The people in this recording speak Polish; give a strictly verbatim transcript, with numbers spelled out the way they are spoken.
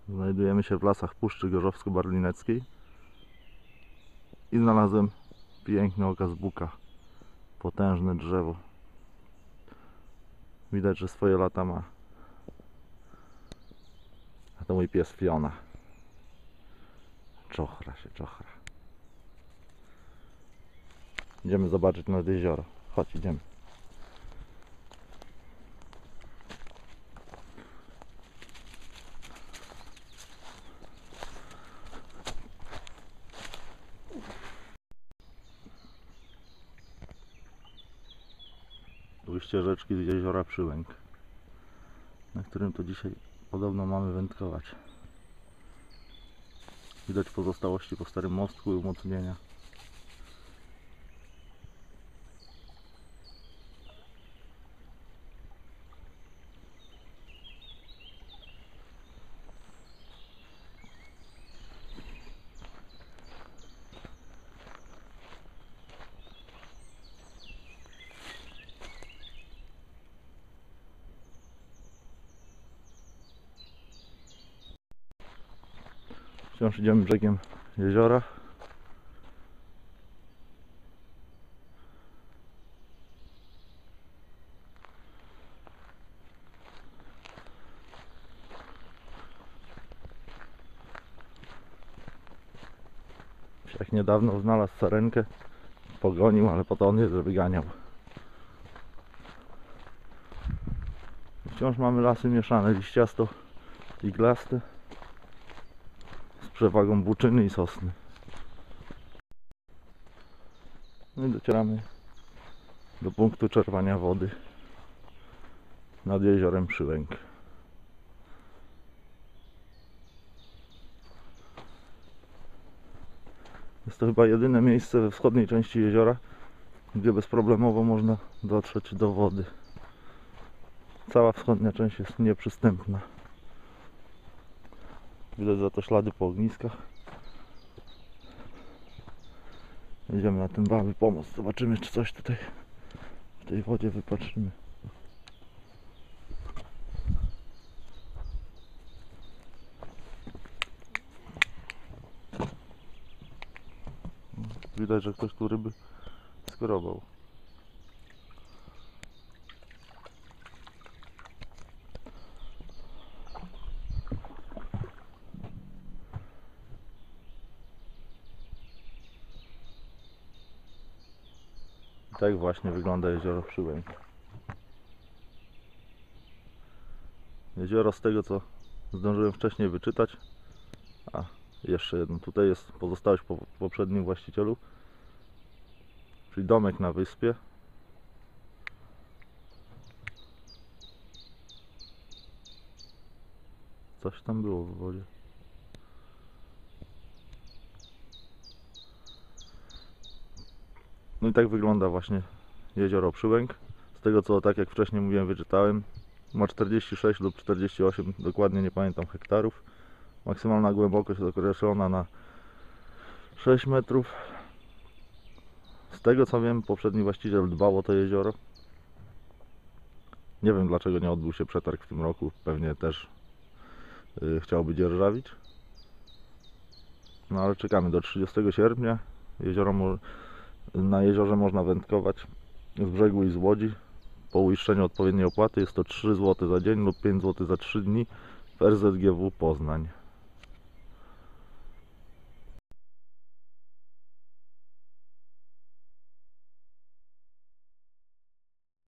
Znajdujemy się w lasach Puszczy Gorzowsko-Barlineckiej i znalazłem piękny okaz buka. Potężne drzewo. Widać, że swoje lata ma. A to mój pies Fiona. Czochra się, czochra. Idziemy zobaczyć nad jezioro. Chodź, idziemy. Ujście rzeczki z jeziora Przyłęk, na którym to dzisiaj podobno mamy wędkować. Widać pozostałości po starym mostku i umocnienia. Wciąż idziemy brzegiem jeziora. Jak niedawno znalazł sarenkę, pogonił, ale potem on je wyganiał. Wciąż mamy lasy mieszane, liściasto iglaste, z przewagą buczyny i sosny. No i docieramy do punktu czerpania wody nad jeziorem Przyłęk. Jest to chyba jedyne miejsce we wschodniej części jeziora, gdzie bezproblemowo można dotrzeć do wody. Cała wschodnia część jest nieprzystępna. Widać za to ślady po ogniskach. Idziemy na ten mały pomost. Zobaczymy, czy coś tutaj w tej wodzie wypatrzymy. Widać, że ktoś tu ryby skrobał. Tak właśnie wygląda jezioro Przyłęk. Jezioro, z tego co zdążyłem wcześniej wyczytać, a jeszcze jedno, tutaj jest pozostałość po poprzednim właścicielu, czyli domek na wyspie. Coś tam było w wodzie. No i tak wygląda właśnie jezioro Przyłęk. Z tego co, tak jak wcześniej mówiłem, wyczytałem, ma czterdzieści sześć lub czterdzieści osiem, dokładnie nie pamiętam, hektarów. Maksymalna głębokość jest określona na sześć metrów. Z tego co wiem, poprzedni właściciel dbał o to jezioro. Nie wiem, dlaczego nie odbył się przetarg w tym roku. Pewnie też yy, chciałby dzierżawić. No ale czekamy do trzydziestego sierpnia. Jezioro, na jeziorze można wędkować z brzegu i z łodzi po uiszczeniu odpowiedniej opłaty. Jest to trzy złote za dzień lub pięć złotych za trzy dni w R Z G W Poznań.